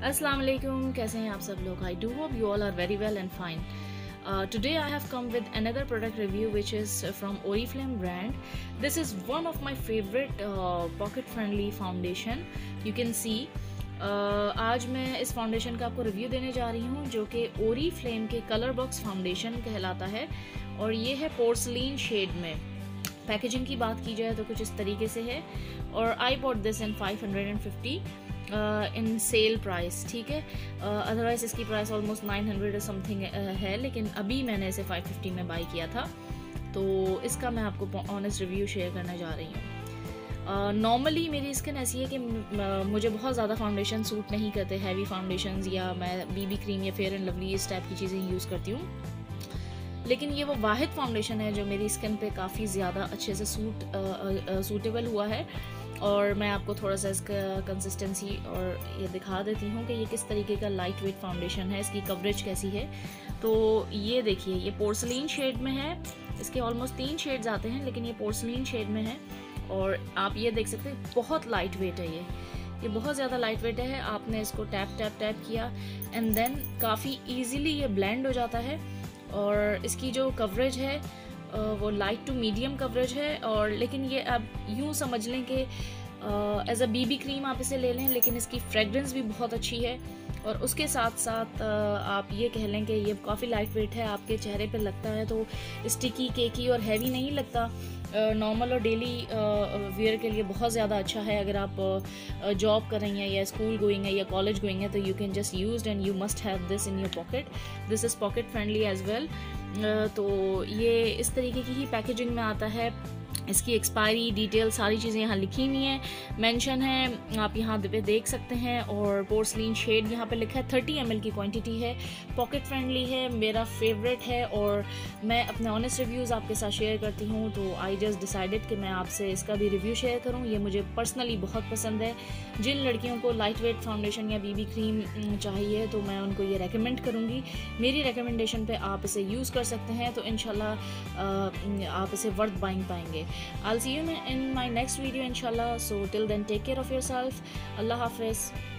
अस्सलाम वालेकुम, कैसे हैं आप सब लोग? I do hope you all are very well and fine. Today I have come with another product review which is from Oriflame brand. This is one of my favorite pocket friendly foundation. You can see आज मैं इस foundation का आपको review देने जा रही हूँ जो कि Oriflame के Colourbox फाउंडेशन कहलाता है और ये है पोर्सलिन शेड में. पैकेजिंग की बात की जाए तो कुछ इस तरीके से है और I bought this in 550 in sale price. ठीक है, अदरवाइज इसकी प्राइस ऑलमोस्ट 900 समथिंग है, लेकिन अभी मैंने इसे 550 में बाई किया था, तो इसका मैं आपको ऑनेस्ट रिव्यू शेयर करने जा रही हूँ. नॉर्मली मेरी स्किन ऐसी है कि मुझे बहुत ज़्यादा फाउंडेशन सूट नहीं करते, हैवी फाउंडेशंस, या मैं बीबी क्रीम या फेयर एंड लवली इस टाइप की चीज़ें यूज़ करती हूँ. लेकिन ये वो वाहिद फाउंडेशन है जो मेरी स्किन पे काफ़ी ज़्यादा अच्छे से सूटेबल हुआ है. और मैं आपको थोड़ा सा इसका कंसिस्टेंसी और ये दिखा देती हूँ कि ये किस तरीके का लाइट वेट फाउंडेशन है, इसकी कवरेज कैसी है. तो ये देखिए, ये पोर्सलिन शेड में है. इसके ऑलमोस्ट 3 शेड्स आते हैं, लेकिन ये पोर्सलिन शेड में है. और आप ये देख सकते हैं बहुत लाइट वेट है ये बहुत ज़्यादा लाइट वेट है. आपने इसको टैप टैप टैप किया एंड देन काफ़ी ईजीली ये ब्लेंड हो जाता है. और इसकी जो कवरेज है वो लाइट टू मीडियम कवरेज है. और लेकिन ये अब यूँ समझ लें कि एज अ बीबी क्रीम आप इसे ले लें, लेकिन इसकी फ्रेगरेंस भी बहुत अच्छी है. और उसके साथ साथ आप ये कह लें कि ये काफ़ी लाइट वेट है, आपके चेहरे पे लगता है तो स्टिकी केकी और हैवी नहीं लगता. नॉर्मल और डेली वेयर के लिए बहुत ज़्यादा अच्छा है. अगर आप जॉब कर रही हैं या स्कूल गोइंग है या कॉलेज गोइंग है तो you can just use and you must have this in your pocket. This is pocket friendly as well. तो ये इस तरीके की ही पैकेजिंग में आता है. इसकी एक्सपायरी डिटेल सारी चीज़ें यहाँ लिखी हुई हैं, मेंशन है, आप यहाँ पे देख सकते हैं. और पोर्सलिन शेड यहाँ पे लिखा है. 30 ml की क्वांटिटी है, पॉकेट फ्रेंडली है, मेरा फेवरेट है. और मैं अपने ऑनेस्ट रिव्यूज़ आपके साथ शेयर करती हूँ, तो आई जस्ट डिसाइडेड कि मैं आपसे इसका भी रिव्यू शेयर करूँ. ये मुझे पर्सनली बहुत पसंद है. जिन लड़कियों को लाइट वेट फाउंडेशन या बीबी क्रीम चाहिए तो मैं उनको ये रेकमेंड करूँगी. मेरी रिकमेंडेशन पे आप इसे यूज़ कर सकते हैं, तो इंशाल्लाह आप इसे वर्थ बाइंग पाएंगे. I'll see you in my next video inshallah. So till then, take care of yourself. Allah Hafiz.